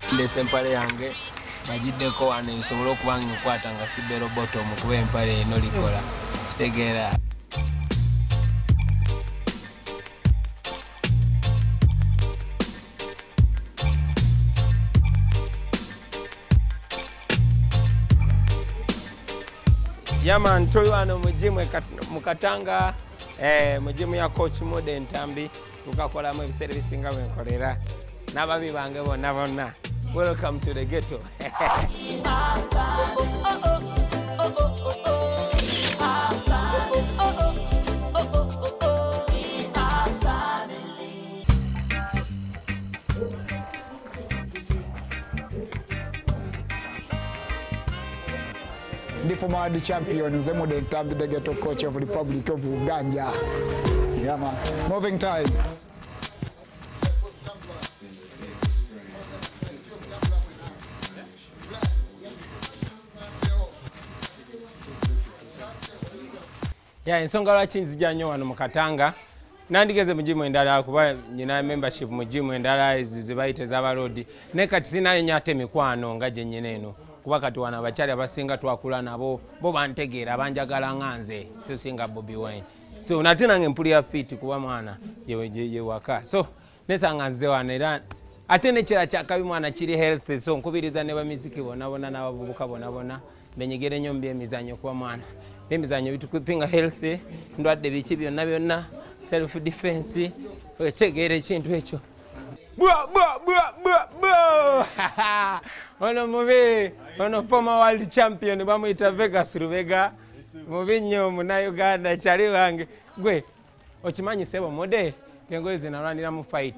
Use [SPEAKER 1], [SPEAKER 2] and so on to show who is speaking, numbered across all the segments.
[SPEAKER 1] ndese empale yange bagiddeko wano nsobola okuba nga nkwata nga sibero bottom kuba empale eno likola kitegeera. Yaman tuli wano mujimu mukatanga mujimu ya coach Mode Ntambi tukakolamu ebiseera bisinga bwenkolera n'ababi bange bonna bonna. Welcome to the ghetto.
[SPEAKER 2] The former champion is the Mode Ntambi, the ghetto coach of the Republic of Uganda. Yeah, man. Moving time.
[SPEAKER 1] Yeah, ensonga lwaki nzija nnyo wano mu Katanga nandigeze mu gym endala kuba nyina membership mu gym endala zibayite z'abalodi ne kati sinayo nyate mikwano nga gye nyina eno kuba kati wana abakyali abasinga twakula nabo bo bantegeera banjagala nganze so singa Bobi Wine so nate nange mpulira fit kuba mwana ye waka so nesanga nze wana era ate nekira kyakabi mwana kiri health so nkubiriza ne bamiziki bona n'abavubuka bona benyegere nnyo byemizanyo kuba mwana emizanyo bitukupinga healthy ndwadde biki byonna self defense ekyegeera ekintu ekyo ono mubi ono former world champion bamuyita Vegas Rubega mubi nnyo muna Uganda kyali wange gwe okimanyi sebo Mode tengo zinalwanira mu fight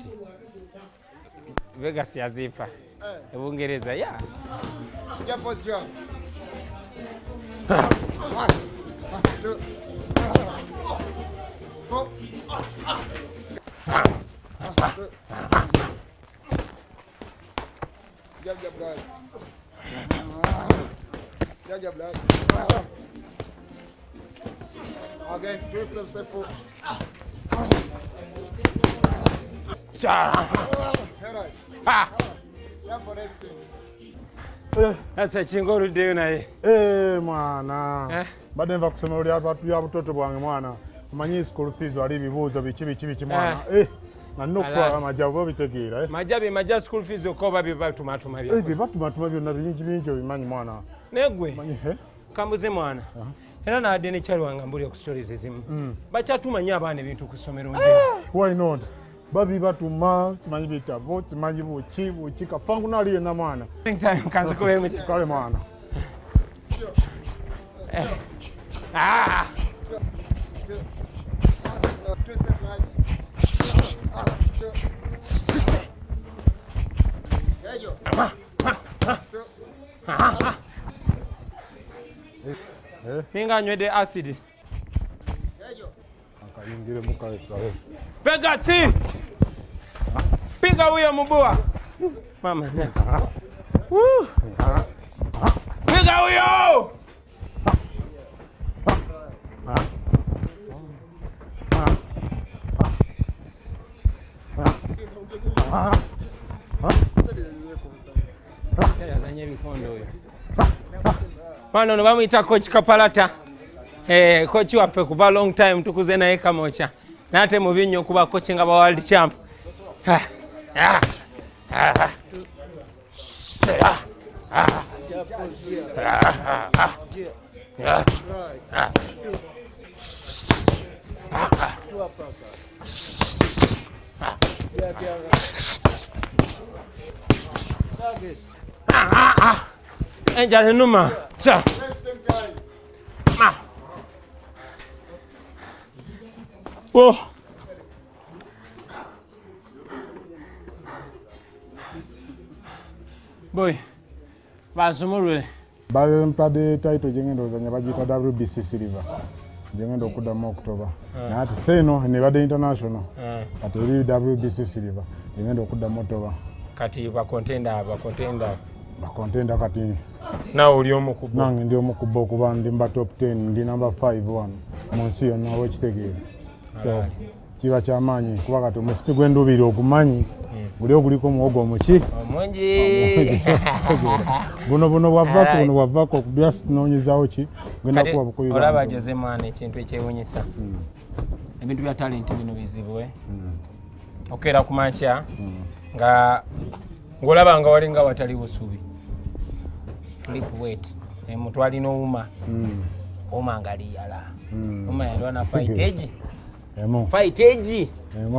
[SPEAKER 1] Vegas yazifa ebungereza ya
[SPEAKER 2] Again, two steps simple.
[SPEAKER 1] Asa chingoro deo naye.
[SPEAKER 3] Mwana. Bade nva kusoma uli abantu ya butoto bwange mwana. Umanyi school fees wali bibuzo bichi mwana. Na nokwa amajabu bitegeera.
[SPEAKER 1] Majabi school fees okoba bibatuma byo.
[SPEAKER 3] Bibatuma byo bingi bimanyi mwana.
[SPEAKER 1] Negwe.
[SPEAKER 3] Manyi
[SPEAKER 1] Kambuze mwana. Era na adene kyali wanga mbuli ku stories ezimu. Bachatumanya abana ebintu kusomero nje.
[SPEAKER 3] Why not? Babi batuma simanyi bitabo simanyi buchi kafangu naliye na mwana.
[SPEAKER 1] Time kanzo ko yeme
[SPEAKER 3] kale mwana.
[SPEAKER 1] Ninga nywede acid.
[SPEAKER 3] Akayingire mukae kae.
[SPEAKER 1] Vegas! Piga huyo mbwa. Mama. Piga huyo! Mwana no bamuyita coach Kapalata. Coach waffe kuva long time tukuze naye kamocha. Nate mubinyo kuba coach nga ba world champ. Enjale numa. Sa. Oh. Boy. Basumulule.
[SPEAKER 3] Bale mpade title jengendo zanya bagita WBC Silver. Jengendo okudamu October. Na ati seno ne bade international. Ati WBC Silver. Jengendo okudamu October.
[SPEAKER 1] Kati ba contender.
[SPEAKER 3] Ba contender kati.
[SPEAKER 1] Na uli omukubo.
[SPEAKER 3] Nange ndi omukubo kuba ndi mba top 10 ndi number 5 1. Monsio na watch tegere. So kiba kyamaanyi kuba kati omusipi gw'enduubiri ogumanyi guli oguliko omuwogo omuki
[SPEAKER 1] omungi
[SPEAKER 3] buno bwavaako okubya tunoonyezaawo ki genda kuba bukubi
[SPEAKER 1] olaba Jose mwana ekintu ekyewunyisa ebintu bya talenti bino bizibu okeera ku makya nga ng'olaba nga wali nga watali busubi flip weight omuntu alina owuma oma nga liyala oma yalwana fight egi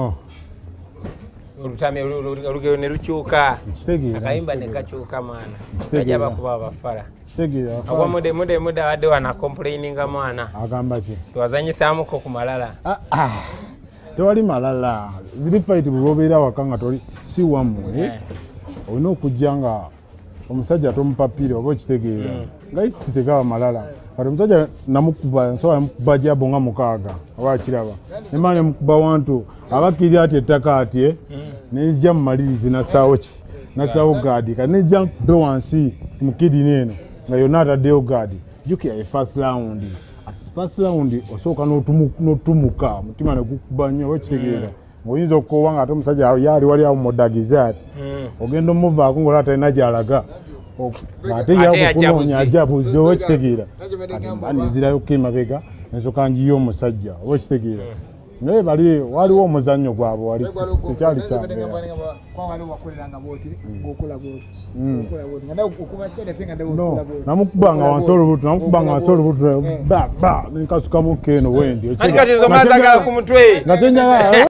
[SPEAKER 1] olugero ne lukyuka akayimba ne kakyuka mwana ajja bakuba abafala agwa mude wadde wana complaininga mwana
[SPEAKER 3] agamba ki
[SPEAKER 1] twazanyisamuko ku malala
[SPEAKER 3] tewali malala ziri fight bwe obeera waka nga toli si wammwe olina okujja nga omusajja tomupapire oba okitegeera nga kitegaba malala kati omusajja nsobola namukuba jabo nga 6 oba akiraba nemala nemukuba wantu abakiri ati ettaka ati nenzija mu malirizi nasaawo ki nasaawo gaadi kati nejja nkube wansi mukidini eno nga yonna ataddeyo gaadi jjukira ye first round osooka n'otumuka mutima negukuba nnyo oba okitegeera ng'oyinza okukoowa nga ate omusajja yaali wali awo mudagiza ati ogenda omuvaako ng'ola atalina gy'alaga ate yakukunoonya ajabuze oba okitegeera ati nzirayo emabega ensooka njiyo omusajja oba okitegeera naye bali waliwo omuzannyo gwabwe wali tekyali namukubanga wansi olubuto nkasukamu keeno wendi
[SPEAKER 1] nga tenyala